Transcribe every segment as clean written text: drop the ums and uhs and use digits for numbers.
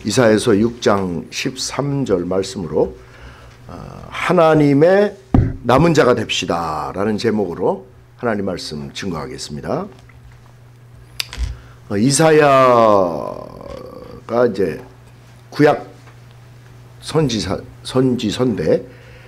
이사야서 6장 13절 말씀으로 하나님의 남은 자가 됩시다 라는 제목으로 하나님 말씀 증거하겠습니다. 이사야가 이제 구약 선지서인데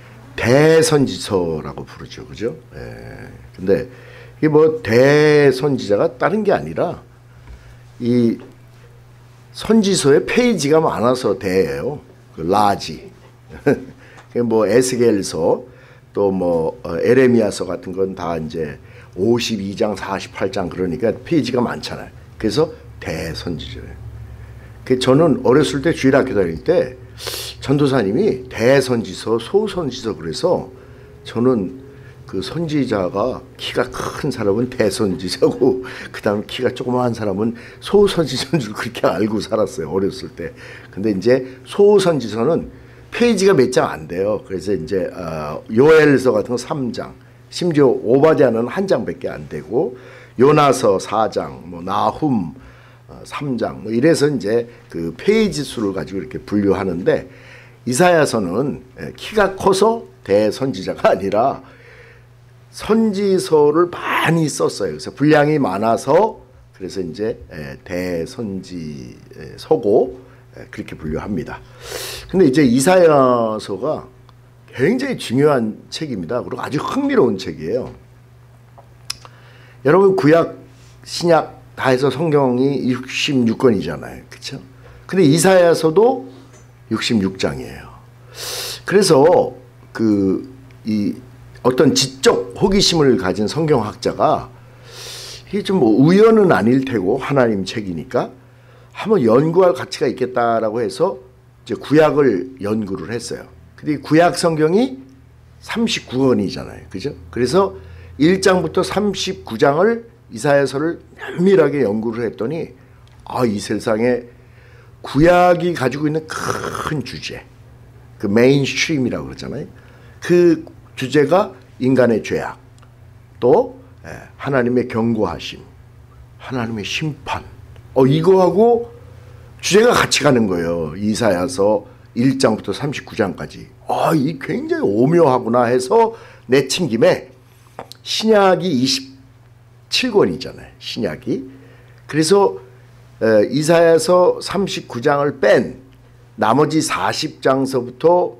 대선지서라고 부르죠. 그죠? 근데 이게 뭐 대선지자가 다른 게 아니라 이 선지서의 페이지가 많아서 대예요. 그 라지. 뭐 에스겔서 또 뭐 에레미야서 같은 건 다 이제 52장 48장 그러니까 페이지가 많잖아요. 그래서 대선지서예요. 저는 어렸을 때 주일학교 다닐 때 전도사님이 대선지서, 소선지서 그래서 저는 그 선지자가 키가 큰 사람은 대선지자고 그 다음 키가 조그마한 사람은 소선지자인 줄 그렇게 알고 살았어요. 어렸을 때. 근데 이제 소선지서는 페이지가 몇 장 안 돼요. 그래서 이제 요엘서 같은 거 3장, 심지어 오바댜는 한 장밖에 안 되고 요나서 4장, 뭐 나훔 3장 뭐 이래서 이제 그 페이지 수를 가지고 이렇게 분류하는데 이사야서는 키가 커서 대선지자가 아니라 선지서를 많이 썼어요. 그래서 분량이 많아서 그래서 이제 대선지서고 그렇게 분류합니다. 근데 이제 이사야서가 굉장히 중요한 책입니다. 그리고 아주 흥미로운 책이에요. 여러분 구약, 신약 다 해서 성경이 66권이잖아요. 그렇죠? 근데 이사야서도 66장이에요. 그래서 이 어떤 지적 호기심을 가진 성경학자가 이게 좀 뭐 우연은 아닐 테고 하나님 책이니까 한번 연구할 가치가 있겠다라고 해서 이제 구약을 연구를 했어요. 근데 구약 성경이 39권이잖아요. 그죠? 그래서 1장부터 39장을 이사야서를 면밀하게 연구를 했더니 이 세상에 구약이 가지고 있는 큰 주제, 그 메인스트림이라고 그러잖아요. 그 주제가 인간의 죄악, 또 하나님의 경고하심, 하나님의 심판, 이거하고 주제가 같이 가는 거예요. 이사야서 1장부터 39장까지. 이 굉장히 오묘하구나 해서 내친 김에 신약이 27권이잖아요. 신약이. 그래서 이사야서 39장을 뺀 나머지 40장서부터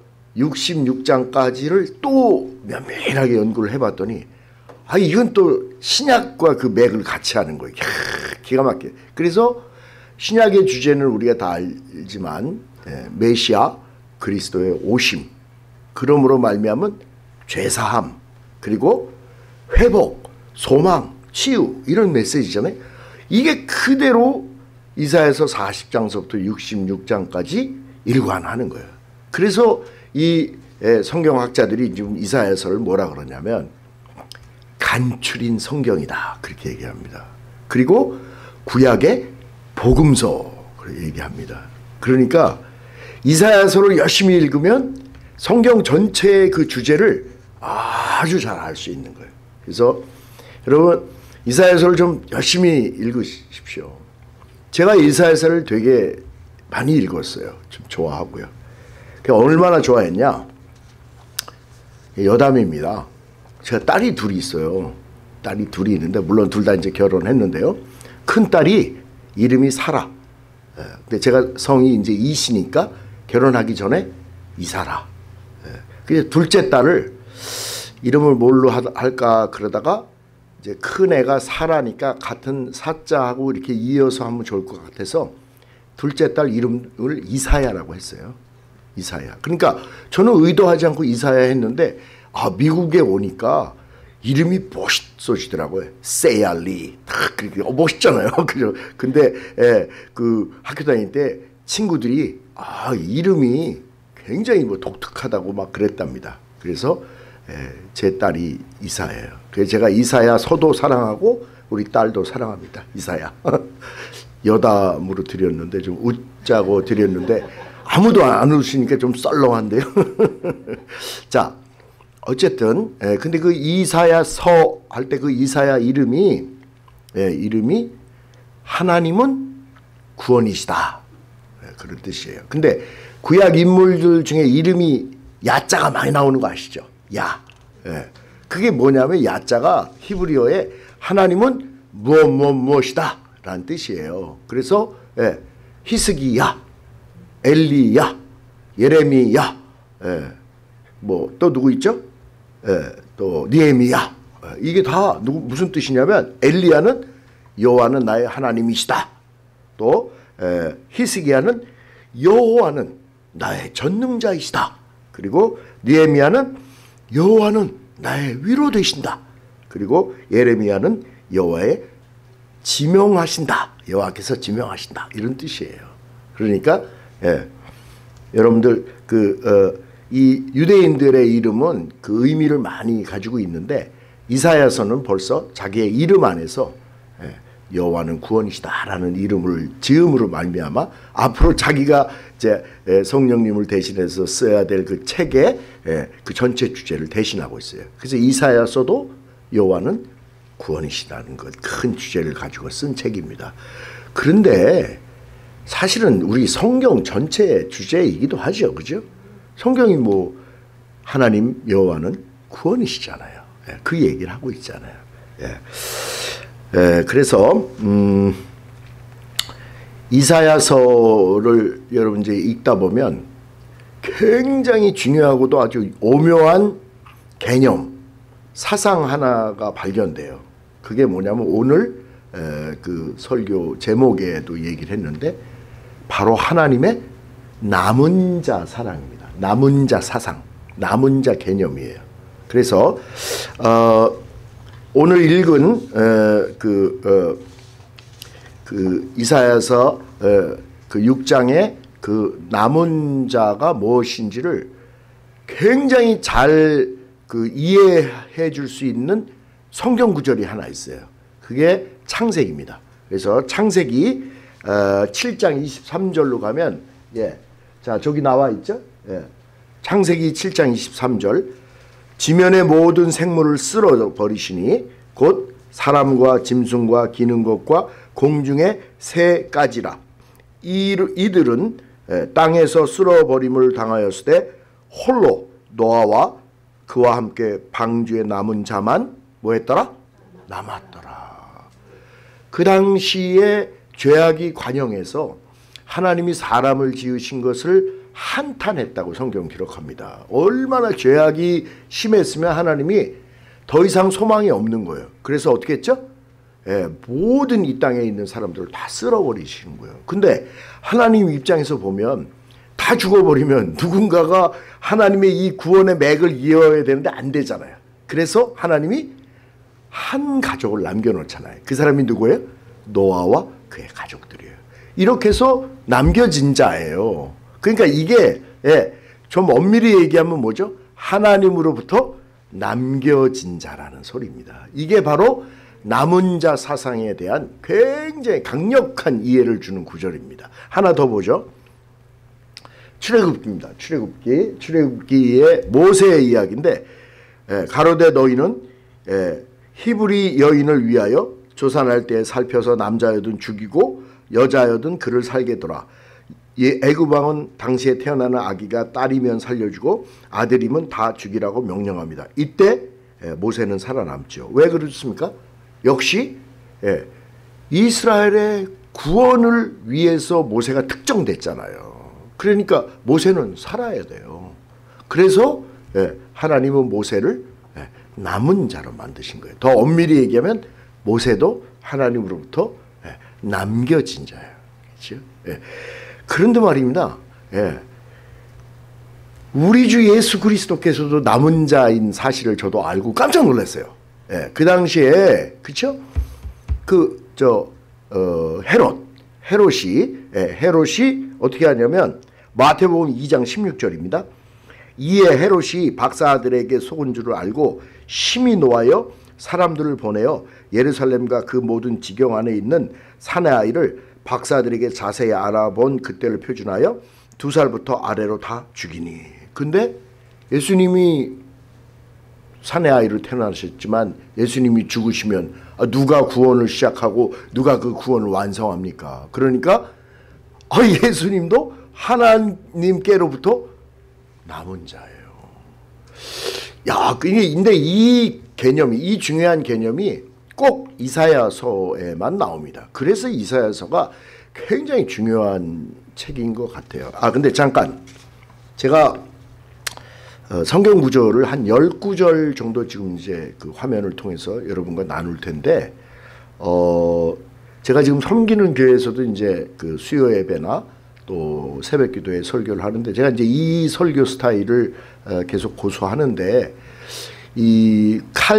66장까지를 또 면밀하게 연구를 해봤더니 이건 또 신약과 그 맥을 같이 하는 거예요. 기가 막혀요. 그래서 신약의 주제는 우리가 다 알지만 메시아 그리스도의 오심, 그러므로 말미암은 죄사함, 그리고 회복, 소망, 치유 이런 메시지잖아요. 이게 그대로 이사야서 40장서부터 66장까지 일관하는 거예요. 그래서 이 성경학자들이 지금 이사야서를 뭐라 그러냐면 간추린 성경이다 그렇게 얘기합니다. 그리고 구약의 복음서 그렇게 얘기합니다. 그러니까 이사야서를 열심히 읽으면 성경 전체의 그 주제를 아주 잘 알 수 있는 거예요. 그래서 여러분 이사야서를 좀 열심히 읽으십시오. 제가 이사야서를 되게 많이 읽었어요. 좀 좋아하고요. 얼마나 좋아했냐? 여담입니다. 제가 딸이 둘이 있어요. 딸이 둘이 있는데 물론 둘 다 이제 결혼했는데요. 큰 딸이 이름이 사라. 근데 제가 성이 이제 이시니까 결혼하기 전에 이사라. 그래서 둘째 딸을 이름을 뭘로 할까 그러다가 이제 큰 애가 사라니까 같은 사자하고 이렇게 이어서 하면 좋을 것 같아서 둘째 딸 이름을 이사야라고 했어요. 이사야. 그러니까 저는 의도하지 않고 이사야 했는데 미국에 오니까 이름이 멋있어지더라고요. 세야리. 딱 그렇게 멋있잖아요. 그죠? 근데 그 학교 다닐 때 친구들이 이름이 굉장히 뭐 독특하다고 막 그랬답니다. 그래서 제 딸이 이사예요. 그래서 제가 이사야 서도 사랑하고 우리 딸도 사랑합니다. 이사야. 여담으로 드렸는데 좀 웃자고 드렸는데 아무도 안 웃으니까 좀 썰렁한데요. 자, 어쨌든 근데 그 이사야서 할 때 그 이사야 이름이 하나님은 구원이시다. 그런 뜻이에요. 근데 구약 인물들 중에 이름이 야자가 많이 나오는 거 아시죠? 야. 예. 그게 뭐냐면 야자가 히브리어에 하나님은 무엇이다 라는 뜻이에요. 그래서 예. 히스기야, 엘리야, 예레미야, 예. 뭐 또 누구 있죠? 예. 또 느헤미야. 이게 다 무슨 뜻이냐면 엘리야는 여호와는 나의 하나님이시다. 또 히스기야는 여호와는 나의 전능자이시다. 그리고 느헤미야는 여호와는 나의 위로 되신다. 그리고 예레미야는 여호와의 지명하신다. 여호와께서 지명하신다. 이런 뜻이에요. 그러니까 여러분들 이 유대인들의 이름은 그 의미를 많이 가지고 있는데 이사야서는 벌써 자기의 이름 안에서 여호와는 구원이시다라는 이름을 지음으로 말미암아 앞으로 자기가 이제 성령님을 대신해서 써야 될 그 책의 그 전체 주제를 대신하고 있어요. 그래서 이사야서도 여호와는 구원이시다는 것 큰 주제를 가지고 쓴 책입니다. 그런데 사실은 우리 성경 전체의 주제이기도 하죠, 그죠? 성경이 뭐 하나님 여호와는 구원이시잖아요. 그 얘기를 하고 있잖아요. 그래서 이사야서를 여러분 이제 읽다 보면 굉장히 중요하고도 아주 오묘한 개념, 사상 하나가 발견돼요. 그게 뭐냐면 오늘 그 설교 제목에도 얘기를 했는데 바로 하나님의 남은 자 사랑입니다. 남은 자 사상, 남은 자 개념이에요. 그래서 오늘 읽은 그 이사야서 그 6장의 그 남은 자가 무엇인지를 굉장히 잘 그 이해해 줄 수 있는 성경 구절이 하나 있어요. 그게 창세기입니다. 그래서 창세기 7장 23절로 가면 자 저기 나와 있죠. 창세기 7장 23절 지면의 모든 생물을 쓸어버리시니 곧 사람과 짐승과 기는 것과 공중의 새까지라. 이들은 땅에서 쓸어버림을 당하였을 때 홀로 노아와 그와 함께 방주에 남은 자만 뭐했더라? 남았더라. 그 당시에 죄악이 관영해서 하나님이 사람을 지으신 것을 한탄했다고 성경 기록합니다. 얼마나 죄악이 심했으면 하나님이 더 이상 소망이 없는 거예요. 그래서 어떻게 했죠? 모든 이 땅에 있는 사람들을 다 쓸어버리시는 거예요. 근데 하나님 입장에서 보면 다 죽어버리면 누군가가 하나님의 이 구원의 맥을 이어야 되는데 안 되잖아요. 그래서 하나님이 한 가족을 남겨놓잖아요. 그 사람이 누구예요? 노아와 그의 가족들이에요. 이렇게 해서 남겨진 자예요. 그러니까 이게 좀 엄밀히 얘기하면 뭐죠? 하나님으로부터 남겨진 자라는 소리입니다. 이게 바로 남은 자 사상에 대한 굉장히 강력한 이해를 주는 구절입니다. 하나 더 보죠. 출애굽기입니다. 출애굽기의 모세의 이야기인데 가로되 너희는 히브리 여인을 위하여 조산할 때 살펴서 남자여든 죽이고 여자여든 그를 살게 둬라. 애굽 왕은 당시에 태어나는 아기가 딸이면 살려주고 아들이면 다 죽이라고 명령합니다. 이때 모세는 살아남죠. 왜 그렇습니까? 역시 이스라엘의 구원을 위해서 모세가 특정됐잖아요. 그러니까 모세는 살아야 돼요. 그래서 하나님은 모세를 남은 자로 만드신 거예요. 더 엄밀히 얘기하면 모세도 하나님으로부터 남겨진 자예요. 그렇죠? 그런데 말입니다. 우리 주 예수 그리스도께서도 남은 자인 사실을 저도 알고 깜짝 놀랐어요. 그 당시에 그렇죠? 헤롯이 어떻게 하냐면 마태복음 2장 16절입니다. 이에 헤롯이 박사들에게 속은 줄을 알고 심히 노하여 사람들을 보내어 예루살렘과 그 모든 지경 안에 있는 사내 아이를 박사들에게 자세히 알아본 그때를 표준하여 2살부터 아래로 다 죽이니. 근데 예수님이 사내 아이로 태어나셨지만 예수님이 죽으시면 누가 구원을 시작하고 누가 그 구원을 완성합니까? 그러니까 예수님도 하나님께로부터 남은 자예요. 야, 근데 이 개념이, 이 중요한 개념이 꼭 이사야서에만 나옵니다. 그래서 이사야서가 굉장히 중요한 책인 것 같아요. 근데 잠깐, 제가 성경 구절을 한 10구절 정도 지금 이제 그 화면을 통해서 여러분과 나눌 텐데, 제가 지금 섬기는 교회에서도 이제 그 수요 예배나 또 새벽 기도에 설교를 하는데, 제가 이제 이 설교 스타일을 계속 고수하는데, 이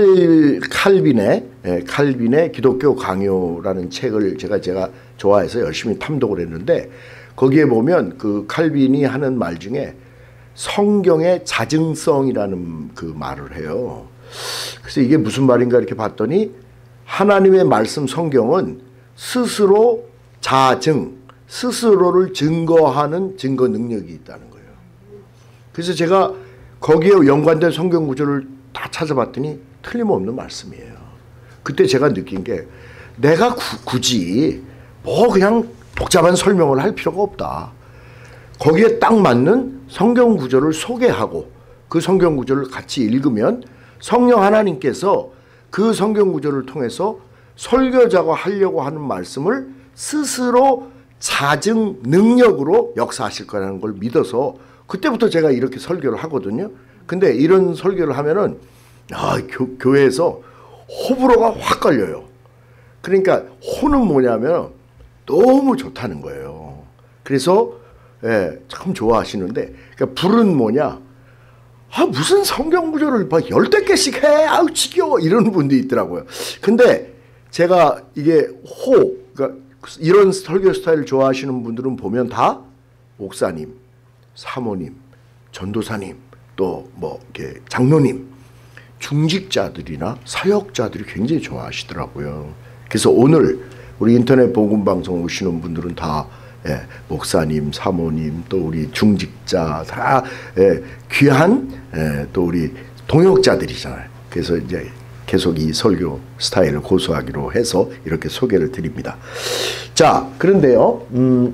칼빈의 기독교 강요라는 책을 제가 좋아해서 열심히 탐독을 했는데, 거기에 보면 그 칼빈이 하는 말 중에 성경의 자증성이라는 그 말을 해요. 그래서 이게 무슨 말인가 이렇게 봤더니, 하나님의 말씀 성경은 스스로 자증, 스스로를 증거하는 증거 능력이 있다는 거예요. 그래서 제가 거기에 연관된 성경 구절을 다 찾아봤더니 틀림없는 말씀이에요. 그때 제가 느낀 게, 내가 굳이 뭐 그냥 복잡한 설명을 할 필요가 없다. 거기에 딱 맞는 성경 구절을 소개하고 그 성경 구절을 같이 읽으면 성령 하나님께서 그 성경 구절을 통해서 설교자가 하려고 하는 말씀을 스스로 자증 능력으로 역사하실 거라는 걸 믿어서 그때부터 제가 이렇게 설교를 하거든요. 근데 이런 설교를 하면은 교회에서 호불호가 확 걸려요. 그러니까 호는 뭐냐면 너무 좋다는 거예요. 그래서 참 좋아하시는데, 그러니까 불은 뭐냐, 무슨 성경 구절을 막 10대 개씩 해, 지겨워, 이런 분도 있더라고요. 근데 제가 이게 그러니까 이런 설교 스타일을 좋아하시는 분들은 보면 다 목사님, 사모님, 전도사님, 또 뭐 이렇게 장로님, 중직자들이나 사역자들이 굉장히 좋아하시더라고요. 그래서 오늘 우리 인터넷 복음 방송 오시는 분들은 다 목사님, 사모님, 또 우리 중직자 다 귀한 또 우리 동역자들이잖아요. 그래서 이제 계속 이 설교 스타일을 고수하기로 해서 이렇게 소개를 드립니다. 자, 그런데요,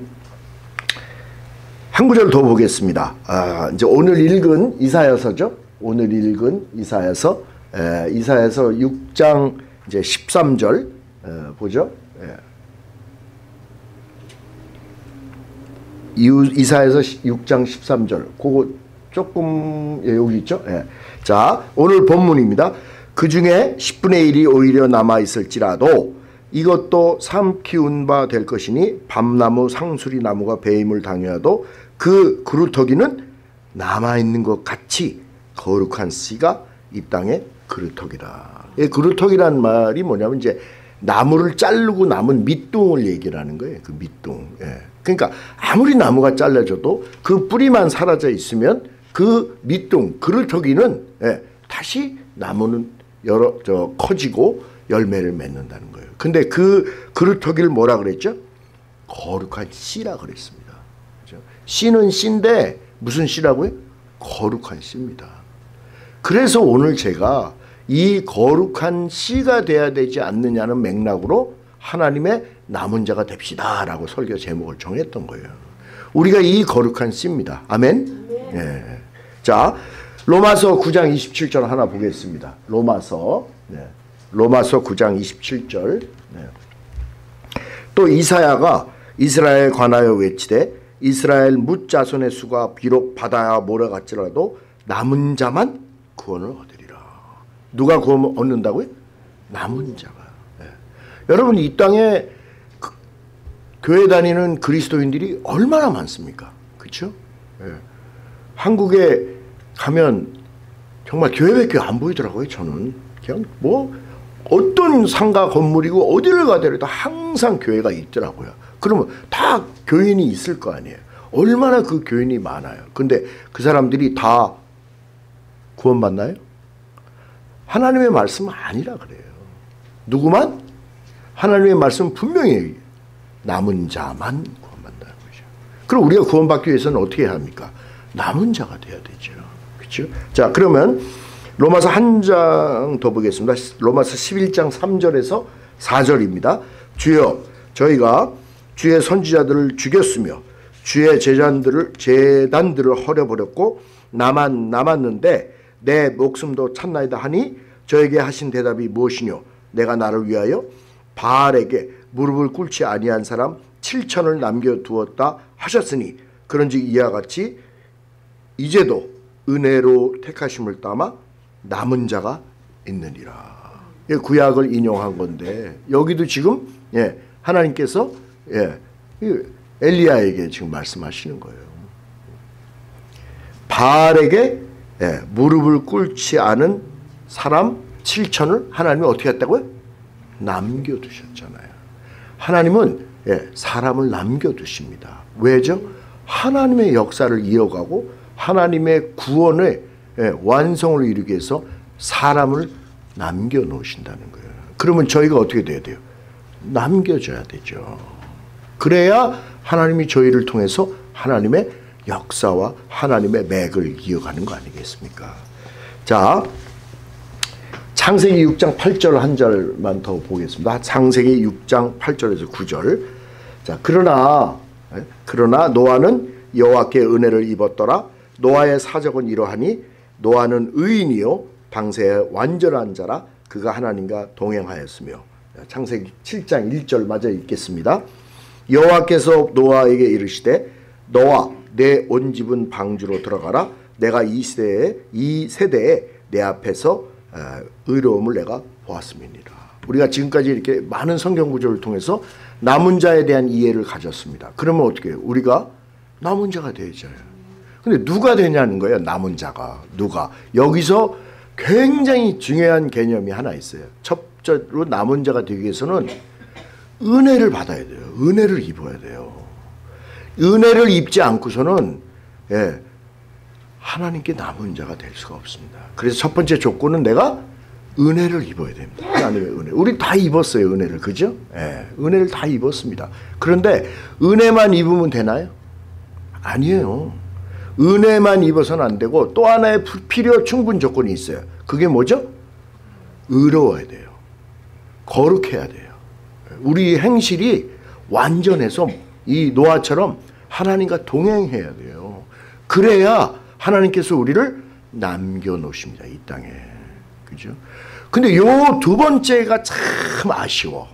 한 구절 더 보겠습니다. 이제 오늘 읽은 이사야서죠. 오늘 읽은 이사야서, 이사야서 6장 이제 13절 보죠. 이사야서 6장 13절, 그거 조금 여기 있죠. 자, 오늘 본문입니다. 그 중에 10분의 1이 오히려 남아있을지라도 이것도 삶 키운 바 될 것이니 밤나무 상수리 나무가 배임을 당해도 그 그루터기는 남아있는 것 같이 거룩한 씨가 이 땅의 그루터기라. 그루터기란 말이 뭐냐면 이제 나무를 자르고 남은 밑둥을 얘기하는 거예요. 그 밑둥. 그러니까 아무리 나무가 잘라져도 그 뿌리만 사라져 있으면 그 밑둥, 그루터기는 다시 나무는 커지고 열매를 맺는다는 거예요. 근데 그 그루터기를 뭐라 그랬죠? 거룩한 씨라 그랬습니다. 그렇죠? 씨는 씨인데 무슨 씨라고요? 거룩한 씨입니다. 그래서 오늘 제가 이 거룩한 씨가 돼야 되지 않느냐는 맥락으로 하나님의 남은 자가 됩시다 라고 설교 제목을 정했던 거예요. 우리가 이 거룩한 씨입니다. 아멘? 네. 자, 로마서 9장 27절 하나 보겠습니다. 로마서 9장 27절. 또 이사야가 이스라엘 관하여 외치되 이스라엘 뭇 자손의 수가 비록 바다와 모래 같지라도 남은 자만 구원을 얻으리라. 누가 구원 얻는다고요? 남은 자가. 여러분, 이 땅에 교회 다니는 그리스도인들이 얼마나 많습니까? 그렇죠? 한국에 가면 정말 교회밖에 안 보이더라고요. 저는 그냥 뭐 어떤 상가 건물이고 어디를 가더라도 항상 교회가 있더라고요. 그러면 다 교인이 있을 거 아니에요. 얼마나 그 교인이 많아요. 근데 그 사람들이 다 구원받나요? 하나님의 말씀은 아니라 그래요. 누구만? 하나님의 말씀은 분명히 남은 자만 구원받는다는 거죠. 그럼 우리가 구원받기 위해서는 어떻게 해야 합니까? 남은 자가 돼야 되죠. 그렇죠? 자, 그러면 로마서 한 장 더 보겠습니다. 로마서 11장 3절에서 4절입니다. 주여, 저희가 주의 선지자들을 죽였으며 주의 제단들을 헐어버렸고 나만 남았는데 내 목숨도 찾나이다 하니 저에게 하신 대답이 무엇이뇨? 내가 나를 위하여 바알에게 무릎을 꿇지 아니한 사람 7천을 남겨두었다 하셨으니 그런즉 이와 같이 이제도 은혜로 택하심을 따마 남은 자가 있느니라. 구약을 인용한 건데 여기도 지금 하나님께서 엘리야에게 지금 말씀하시는 거예요. 바알에게 무릎을 꿇지 않은 사람 7천을 하나님이 어떻게 했다고요? 남겨두셨잖아요. 하나님은 사람을 남겨두십니다. 왜죠? 하나님의 역사를 이어가고 하나님의 구원의 완성을 이루기 위해서 사람을 남겨놓으신다는 거예요. 그러면 저희가 어떻게 돼야 돼요? 남겨줘야 되죠. 그래야 하나님이 저희를 통해서 하나님의 역사와 하나님의 맥을 이어가는 거 아니겠습니까? 자, 창세기 6장 8절 한 절만 더 보겠습니다. 창세기 6장 8절에서 9절. 자, 그러나 노아는 여호와께 은혜를 입었더라. 노아의 사적은 이러하니 노아는 의인이요 방세의 완전한 자라. 그가 하나님과 동행하였으며. 창세기 7장 1절 마저 읽겠습니다. 여호와께서 노아에게 이르시되 너와 내 온 집은 방주로 들어가라. 내가 이 세대에 내 앞에서 의로움을 내가 보았음이니라. 우리가 지금까지 이렇게 많은 성경 구절을 통해서 남은 자에 대한 이해를 가졌습니다. 그러면 어떻게 해요? 우리가 남은 자가 되어져요. 근데 누가 되냐는 거예요. 남은 자가. 누가. 여기서 굉장히 중요한 개념이 하나 있어요. 첫째로 남은 자가 되기 위해서는 은혜를 받아야 돼요. 은혜를 입어야 돼요. 은혜를 입지 않고서는 하나님께 남은 자가 될 수가 없습니다. 그래서 첫 번째 조건은 내가 은혜를 입어야 됩니다. 하나님의 은혜. 우리 다 입었어요. 은혜를. 그죠? 은혜를 다 입었습니다. 그런데 은혜만 입으면 되나요? 아니에요. 은혜만 입어서는 안 되고 또 하나의 필요 충분 조건이 있어요. 그게 뭐죠? 의로워야 돼요. 거룩해야 돼요. 우리 행실이 완전해서 이 노아처럼 하나님과 동행해야 돼요. 그래야 하나님께서 우리를 남겨놓으십니다. 이 땅에. 그죠? 근데 요 두 번째가 참 아쉬워.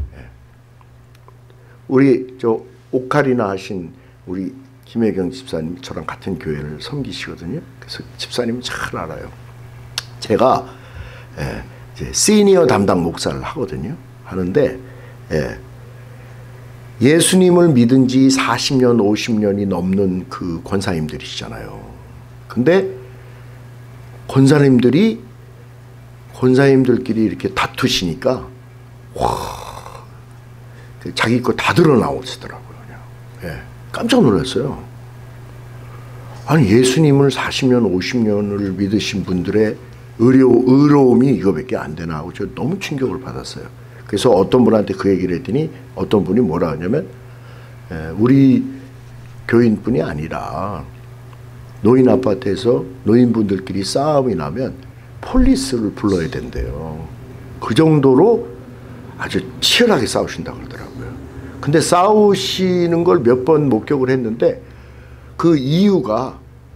우리 저 오카리나 하신 우리 김혜경 집사님 저랑 같은 교회를 섬기시거든요. 그래서 집사님은 잘 알아요. 제가 이제 시니어 담당 목사를 하거든요. 하는데 예수님을 믿은 지 40년, 50년이 넘는 그 권사님들이시잖아요. 근데 권사님들끼리 이렇게 다투시니까 자기 거 다 드러나오시더라고요. 그냥. 깜짝 놀랐어요. 아니 예수님을 40년, 50년을 믿으신 분들의 의로움이 이거밖에 안 되나 하고 저 너무 충격을 받았어요. 그래서 어떤 분한테 그 얘기를 했더니 어떤 분이 뭐라 하냐면 우리 교인뿐이 아니라 노인 아파트에서 노인분들끼리 싸움이 나면 폴리스를 불러야 된대요. 그 정도로 아주 치열하게 싸우신다고 그러더라고요. 근데 싸우시는 걸 몇 번 목격을 했는데 그 이유가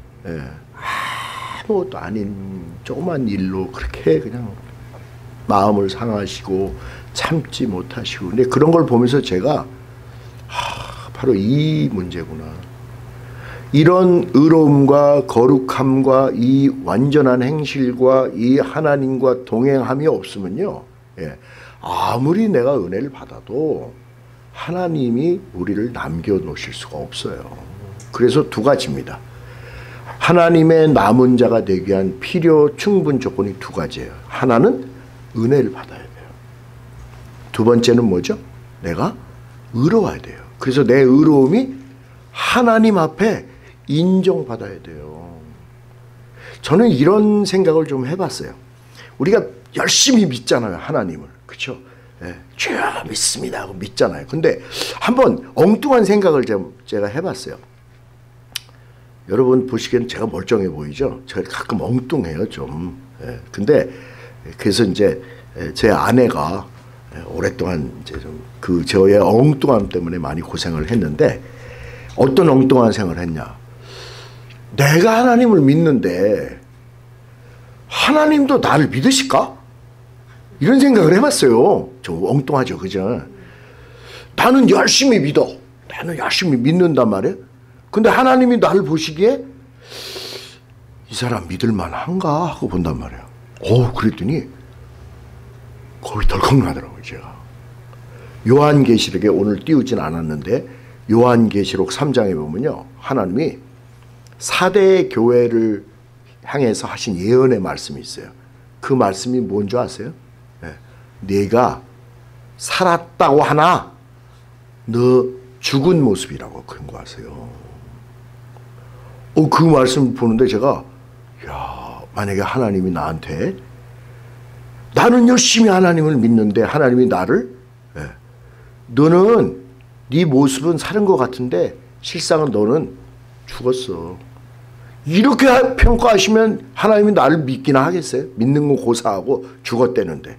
아무것도 아닌 조그만 일로 그렇게 그냥 마음을 상하시고 참지 못하시고. 근데 그런 걸 보면서 제가 바로 이 문제구나. 이런 의로움과 거룩함과 이 완전한 행실과 이 하나님과 동행함이 없으면요, 아무리 내가 은혜를 받아도 하나님이 우리를 남겨놓으실 수가 없어요. 그래서 두 가지입니다. 하나님의 남은 자가 되기 위한 필요 충분 조건이 두 가지예요. 하나는 은혜를 받아야 돼요. 두 번째는 뭐죠? 내가 의로워야 돼요. 그래서 내 의로움이 하나님 앞에 인정받아야 돼요. 저는 이런 생각을 좀 해봤어요. 우리가 열심히 믿잖아요. 하나님을. 그렇죠? 주여 믿습니다 하고 믿잖아요. 근데 한번 엉뚱한 생각을 제가 해봤어요. 여러분 보시기에는 제가 멀쩡해 보이죠? 제가 가끔 엉뚱해요 좀. 근데 그래서 이제 제 아내가 오랫동안 이제 좀 저의 엉뚱함 때문에 많이 고생을 했는데 어떤 엉뚱한 생각을 했냐. 내가 하나님을 믿는데 하나님도 나를 믿으실까? 이런 생각을 해봤어요. 좀 엉뚱하죠, 그죠? 나는 열심히 믿어. 나는 열심히 믿는단 말이에요. 근데 하나님이 나를 보시기에 이 사람 믿을 만한가 하고 본단 말이에요. 그랬더니 거의 덜컥 나더라고요, 제가. 요한계시록에 오늘 띄우진 않았는데 요한계시록 3장에 보면요, 하나님이 4대 교회를 향해서 하신 예언의 말씀이 있어요. 그 말씀이 뭔지 아세요? 네가 살았다고 하나 너 죽은 모습이라고 그런 거 아세요? 그 말씀 보는데 제가 만약에 하나님이 나한테, 나는 열심히 하나님을 믿는데 하나님이 나를 너는 네 모습은 사는 것 같은데 실상은 너는 죽었어, 이렇게 평가하시면 하나님이 나를 믿기나 하겠어요? 믿는 건 고사하고 죽었대는데.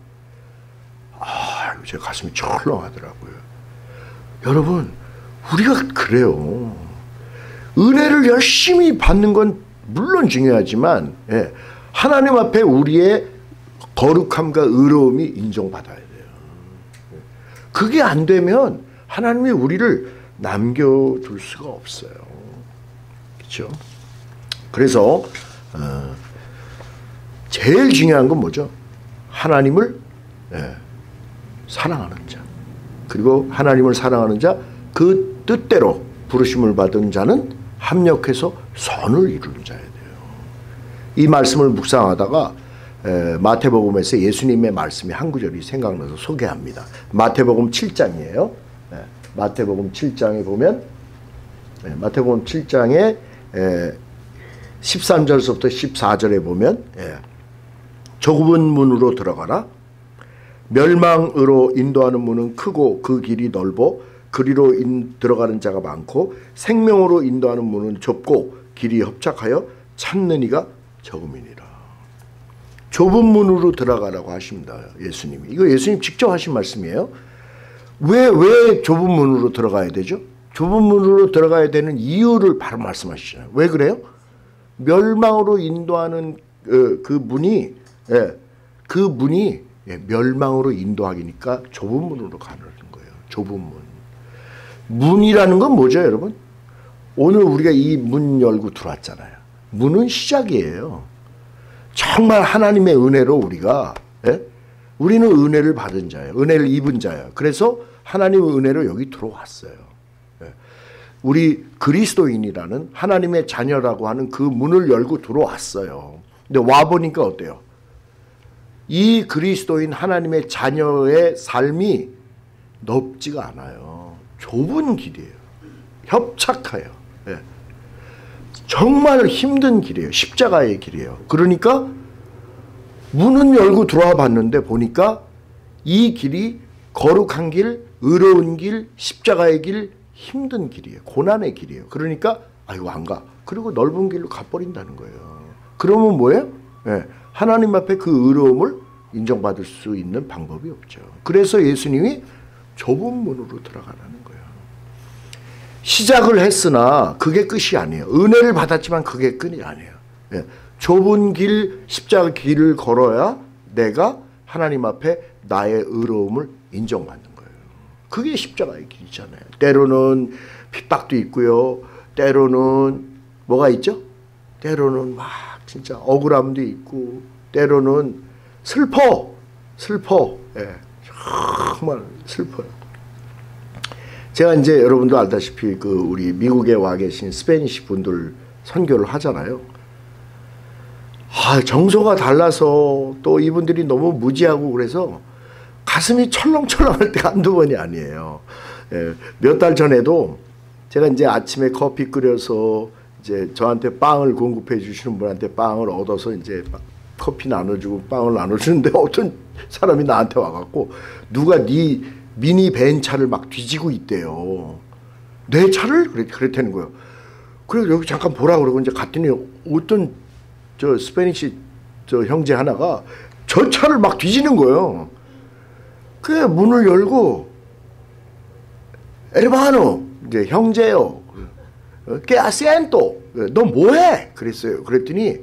제 가슴이 철렁하더라고요. 여러분, 우리가 그래요. 은혜를 열심히 받는 건 물론 중요하지만 하나님 앞에 우리의 거룩함과 의로움이 인정받아야 돼요. 그게 안 되면 하나님이 우리를 남겨둘 수가 없어요. 그렇죠? 그래서 제일 중요한 건 뭐죠? 하나님을 사랑하는 자. 그리고 하나님을 사랑하는 자, 그 뜻대로 부르심을 받은 자는 합력해서 선을 이루는 자야 돼요. 이 말씀을 묵상하다가 마태복음에서 예수님의 말씀이 한 구절이 생각나서 소개합니다. 마태복음 7장이에요. 마태복음 7장에 보면 마태복음 7장에 13절서부터 14절에 보면 좁은 문으로 들어가라. 멸망으로 인도하는 문은 크고 그 길이 넓어 그리로 들어가는 자가 많고 생명으로 인도하는 문은 좁고 길이 협착하여 찾는 이가 적음이니라. 좁은 문으로 들어가라고 하십니다, 예수님이. 이거 예수님 직접 하신 말씀이에요. 왜 좁은 문으로 들어가야 되죠? 좁은 문으로 들어가야 되는 이유를 바로 말씀하시잖아요. 왜 그래요? 멸망으로 인도하는 그 문이 멸망으로 인도하기니까 좁은 문으로 가는 거예요. 좁은 문. 문이라는 건 뭐죠, 여러분? 오늘 우리가 이 문 열고 들어왔잖아요. 문은 시작이에요. 정말 하나님의 은혜로 우리는 은혜를 받은 자예요. 은혜를 입은 자예요. 그래서 하나님의 은혜로 여기 들어왔어요. 우리 그리스도인이라는 하나님의 자녀라고 하는 그 문을 열고 들어왔어요. 근데 와보니까 어때요? 이 그리스도인 하나님의 자녀의 삶이 넓지가 않아요. 좁은 길이에요. 협착해요. 정말 힘든 길이에요. 십자가의 길이에요. 그러니까 문은 열고 들어와 봤는데 보니까 이 길이 거룩한 길, 의로운 길, 십자가의 길, 힘든 길이에요. 고난의 길이에요. 그러니까 아이고 안 가. 그리고 넓은 길로 가버린다는 거예요. 그러면 뭐예요? 하나님 앞에 그 의로움을 인정받을 수 있는 방법이 없죠. 그래서 예수님이 좁은 문으로 들어가라는 거예요. 시작을 했으나 그게 끝이 아니에요. 은혜를 받았지만 그게 끝이 아니에요. 좁은 길, 십자가 길을 걸어야 내가 하나님 앞에 나의 의로움을 인정받는 거예요. 그게 십자가의 길이잖아요. 때로는 핍박도 있고요. 때로는 뭐가 있죠? 때로는 막 진짜 억울함도 있고, 때로는 슬퍼. 정말 슬퍼요. 제가 이제 여러분도 알다시피 우리 미국에 와 계신 스페니시 분들 선교를 하잖아요. 정서가 달라서 또 이분들이 너무 무지하고 그래서 가슴이 철렁철렁할 때가 한두 번이 아니에요. 몇 달 전에도 제가 이제 아침에 커피 끓여서 이제 저한테 빵을 공급해 주시는 분한테 빵을 얻어서 이제 커피 나눠주고 빵을 나눠주는데 어떤 사람이 나한테 와갖고 누가 네 미니밴 차를 막 뒤지고 있대요. 내 차를? 그랬다는 거예요. 그래서 여기 잠깐 보라 그러고 이제 갔더니 어떤 스페니시 형제 하나가 저 차를 막 뒤지는 거예요. 그 문을 열고 에르바노 이제 형제요. ¿Qué haciendo? 너 뭐해? 그랬어요. 그랬더니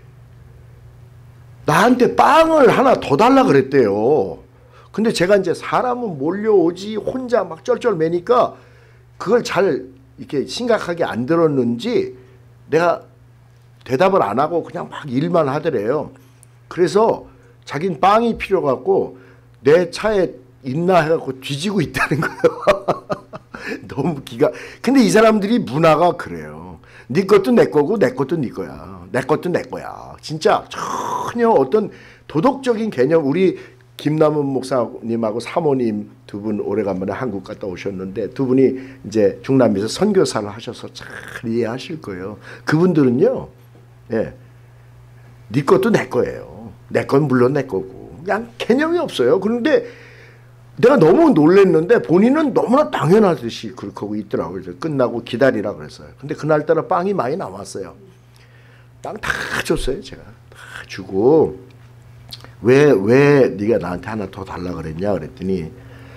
나한테 빵을 하나 더 달라 그랬대요. 근데 제가 이제 사람은 몰려오지 혼자 막 쩔쩔매니까 그걸 잘 이렇게 심각하게 안 들었는지 내가 대답을 안 하고 그냥 막 일만 하더래요. 그래서 자긴 빵이 필요 갖고 내 차에 있나 해갖고 뒤지고 있다는 거예요. 너무 기가. 근데 이 사람들이 문화가 그래요. 네 것도 내 거고 내 것도 네 거야. 내 것도 내 거야. 진짜 전혀 어떤 도덕적인 개념. 우리 김남은 목사님하고 사모님 두 분 오래간만에 한국 갔다 오셨는데 두 분이 이제 중남미에서 선교사를 하셔서 잘 이해하실 거예요. 그분들은요, 예, 네 것도 내 거예요. 내 건 물론 내 거고 그냥 개념이 없어요. 그런데 내가 너무 놀랐는데 본인은 너무나 당연하듯이 그렇게 하고 있더라고요. 그래서 끝나고 기다리라 그랬어요. 근데 그날따라 빵이 많이 남았어요. 빵 다 줬어요. 제가 다 주고 왜 네가 나한테 하나 더 달라 그랬냐 그랬더니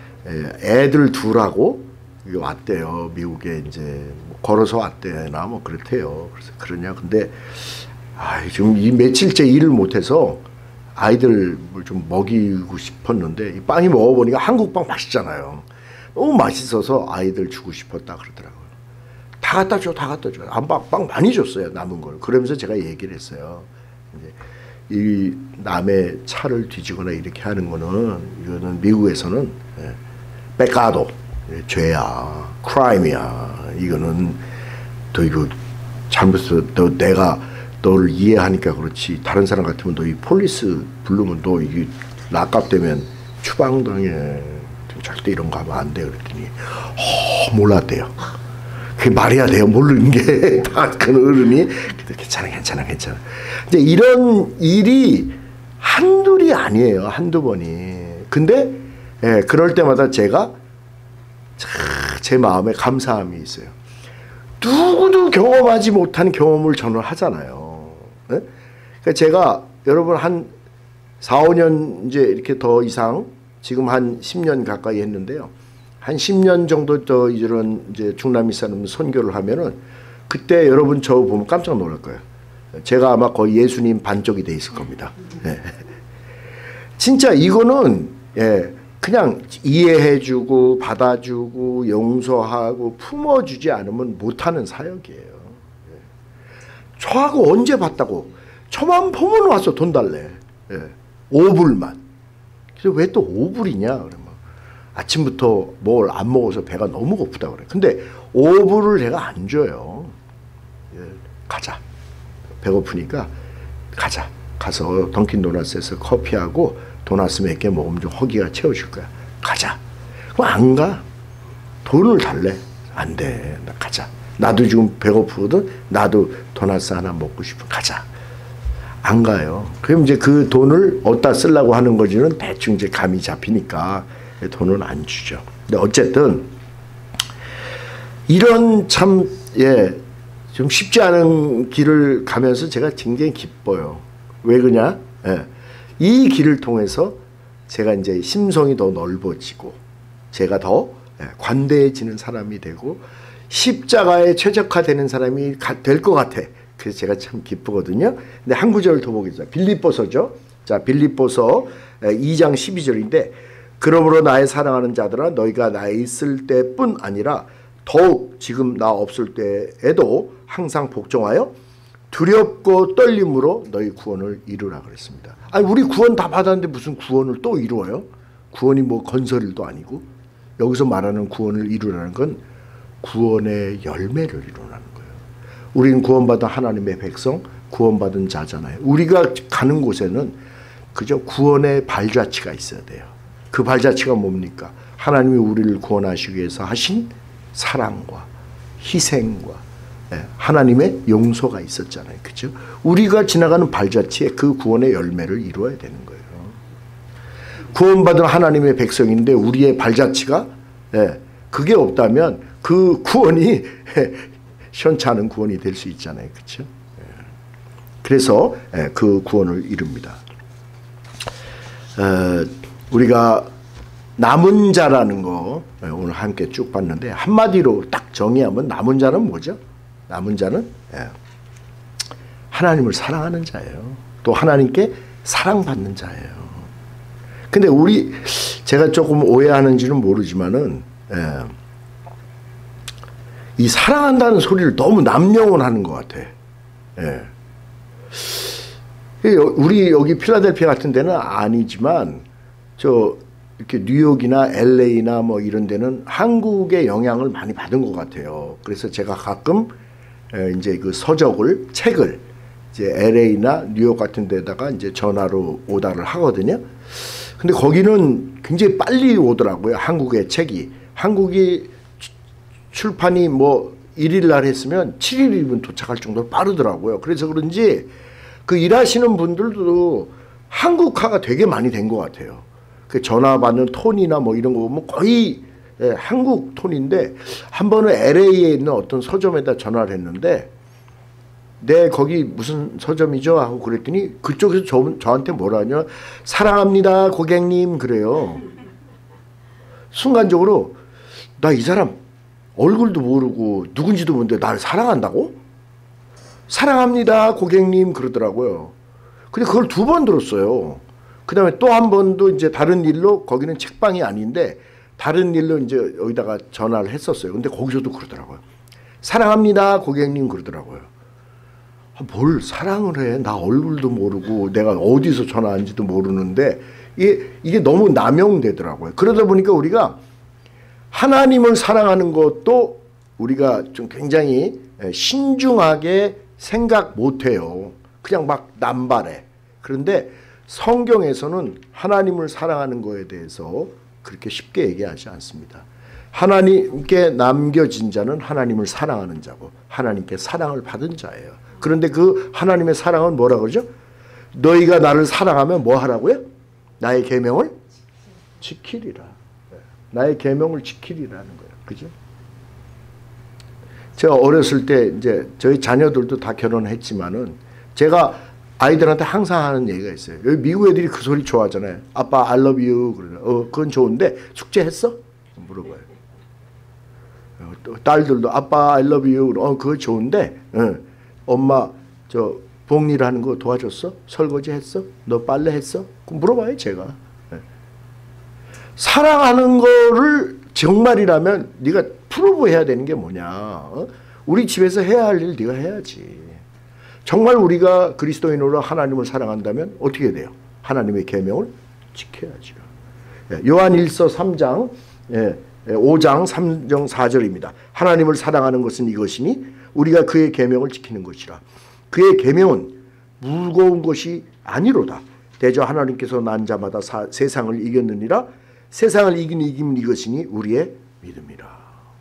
애들 둘하고 왔대요. 미국에 이제 걸어서 왔대나 뭐 그렇대요. 그래서 그러냐. 근데 지금 이 며칠째 일을 못해서 아이들 좀 먹이고 싶었는데 이 빵이 먹어보니까 한국 빵 맛있잖아요. 너무 맛있어서 아이들 주고 싶었다 그러더라고요. 다 갖다 줘, 다 갖다 줘. 빵 많이 줬어요, 남은 걸. 그러면서 제가 얘기를 했어요. 이제 이 남의 차를 뒤지거나 이렇게 하는 거는 이거는 미국에서는 빼까도 죄야, 크라임이야. 이거는 너 이거 잘못해서 너 내가 너를 이해하니까 그렇지. 다른 사람 같으면 너 이 폴리스 부르면 너 이게 락갑되면 추방당해. 절대 이런 거 하면 안 돼. 그랬더니 몰랐대요. 그게 말해야 돼요. 모르는 게 다 큰 어른이. 괜찮아. 이제 이런 일이 한둘이 아니에요. 한두 번이. 근데 그럴 때마다 제가 제 마음에 감사함이 있어요. 누구도 경험하지 못한 경험을 저는 하잖아요. 그러니까 제가 여러분 한 4, 5년 이제 이렇게 더 이상 지금 한 10년 가까이 했는데요. 한 10년 정도 더 이런 이제 중남미 사람 선교를 하면은 그때 여러분 저 보면 깜짝 놀랄 거예요. 제가 아마 거의 예수님 반쪽이 돼 있을 겁니다. 진짜 이거는 그냥 이해해주고 받아주고 용서하고 품어주지 않으면 못하는 사역이에요. 저하고 언제 봤다고 저만 보면 와서 돈 달래. 5불만. 그래서 왜 또 5불이냐 그러면 아침부터 뭘 안 먹어서 배가 너무 고프다 그래. 근데 5불을 내가 안 줘요. 가자. 배고프니까 가자. 가서 던킨 도넛에서 커피하고 도넛 몇 개 먹으면 좀 허기가 채워줄 거야. 가자. 그럼 안 가. 돈을 달래. 안 돼. 나 가자. 나도 지금 배고프거든. 나도 도넛 하나 먹고 싶어. 가자. 안 가요. 그럼 이제 그 돈을 어디다 쓰려고 하는 거지는 대충 이제 감이 잡히니까 돈은 안 주죠. 근데 어쨌든 이런 참 좀 쉽지 않은 길을 가면서 제가 굉장히 기뻐요. 왜 그러냐? 이 길을 통해서 제가 이제 심성이 더 넓어지고 제가 더 관대해지는 사람이 되고 십자가에 최적화되는 사람이 될 것 같아. 그래서 제가 참 기쁘거든요. 근데 한 구절을 더 보겠습니다. 빌립보서죠. 자, 빌립보서 2장 12절인데 그러므로 나의 사랑하는 자들아 너희가 나 있을 때뿐 아니라 더욱 지금 나 없을 때에도 항상 복종하여 두렵고 떨림으로 너희 구원을 이루라 그랬습니다. 아니 우리 구원 다 받았는데 무슨 구원을 또 이루어요? 구원이 뭐 건설일도 아니고 여기서 말하는 구원을 이루라는 건 구원의 열매를 이루라는 거예요. 우리는 구원받은 하나님의 백성, 구원받은 자잖아요. 우리가 가는 곳에는 그저 구원의 발자취가 있어야 돼요. 그 발자취가 뭡니까? 하나님이 우리를 구원하시기 위해서 하신 사랑과 희생과 하나님의 용서가 있었잖아요. 그죠? 우리가 지나가는 발자취에 그 구원의 열매를 이루어야 되는 거예요. 구원받은 하나님의 백성인데 우리의 발자취가 그게 없다면 그 구원이 시원치 않은 구원이 될 수 있잖아요. 그렇죠? 그래서 그 구원을 이룹니다. 우리가 남은 자라는 거 오늘 함께 쭉 봤는데 한마디로 딱 정의하면 남은 자는 뭐죠? 남은 자는 하나님을 사랑하는 자예요. 또 하나님께 사랑받는 자예요. 근데 제가 조금 오해하는지는 모르지만은 이 사랑한다는 소리를 너무 남용을 하는 것 같아. 우리 여기 필라델피아 같은 데는 아니지만 이렇게 뉴욕이나 LA나 뭐 이런 데는 한국의 영향을 많이 받은 것 같아요. 그래서 제가 가끔 이제 그 책을 이제 LA나 뉴욕 같은 데다가 이제 전화로 오다를 하거든요. 근데 거기는 굉장히 빨리 오더라고요. 한국의 책이. 한국이 출판이 뭐 1일 날 했으면 7일이면 도착할 정도로 빠르더라고요. 그래서 그런지 그 일하시는 분들도 한국화가 되게 많이 된 것 같아요. 그 전화 받는 톤이나 뭐 이런 거 보면 거의 한국 톤인데, 한 번은 LA에 있는 어떤 서점에다 전화를 했는데, 네, 거기 무슨 서점이죠? 하고 그랬더니 그쪽에서 저한테 뭐라 하냐, 사랑합니다 고객님 그래요. 순간적으로 나 이 사람 얼굴도 모르고 누군지도 모르는데 나를 사랑한다고? 사랑합니다 고객님 그러더라고요. 근데 그걸 2번 들었어요. 그 다음에 또 한 번도 이제 다른 일로, 거기는 책방이 아닌데 다른 일로 이제 여기다가 전화를 했었어요. 근데 거기서도 그러더라고요. 사랑합니다 고객님 그러더라고요. 뭘 사랑을 해. 나 얼굴도 모르고 내가 어디서 전화한지도 모르는데 이게 너무 남용되더라고요. 그러다 보니까 우리가 하나님을 사랑하는 것도 우리가 좀 굉장히 신중하게 생각 못해요. 그냥 막 남발해. 그런데 성경에서는 하나님을 사랑하는 거에 대해서 그렇게 쉽게 얘기하지 않습니다. 하나님께 남겨진 자는 하나님을 사랑하는 자고 하나님께 사랑을 받은 자예요. 그런데 그 하나님의 사랑은 뭐라 그러죠? 너희가 나를 사랑하면 뭐 하라고요? 나의 계명을 지키리라. 나의 계명을 지키리라는 거예요. 그죠? 제가 어렸을 때 이제 저희 자녀들도 다 결혼했지만은 제가 아이들한테 항상 하는 얘기가 있어요. 여기 미국 애들이 그 소리 좋아하잖아요. 아빠 I love you. 그건 좋은데 숙제했어? 물어봐요. 딸들도 아빠 I love you. 그거 좋은데 엄마 복일 하는 거 도와줬어? 설거지 했어? 너 빨래 했어? 물어봐요 제가. 사랑하는 거를 정말이라면 네가 프로브 해야 되는 게 뭐냐. 우리 집에서 해야 할 일 네가 해야지. 정말 우리가 그리스도인으로 하나님을 사랑한다면 어떻게 돼요? 하나님의 계명을 지켜야죠. 요한일서 3장 5장 3정 4절입니다. 하나님을 사랑하는 것은 이것이니 우리가 그의 계명을 지키는 것이라. 그의 계명은 무거운 것이 아니로다. 대저 하나님께서 난 자마다 세상을 이겼느니라. 세상을 이긴 이김은 이것이니 우리의 믿음이라.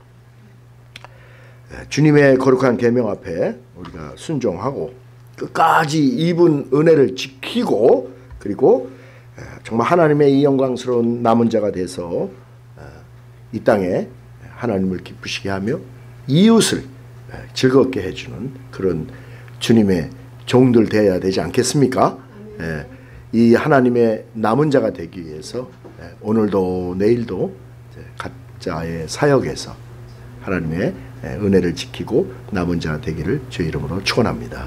주님의 거룩한 계명 앞에 우리가 순종하고 끝까지 입은 은혜를 지키고, 그리고 정말 하나님의 이 영광스러운 남은 자가 돼서 이 땅에 하나님을 기쁘시게 하며 이웃을 즐겁게 해주는 그런 주님의 종들 되어야 되지 않겠습니까? 이 하나님의 남은 자가 되기 위해서 오늘도 내일도 각자의 사역에서 하나님의 은혜를 지키고 남은 자 되기를 주의 이름으로 축원합니다.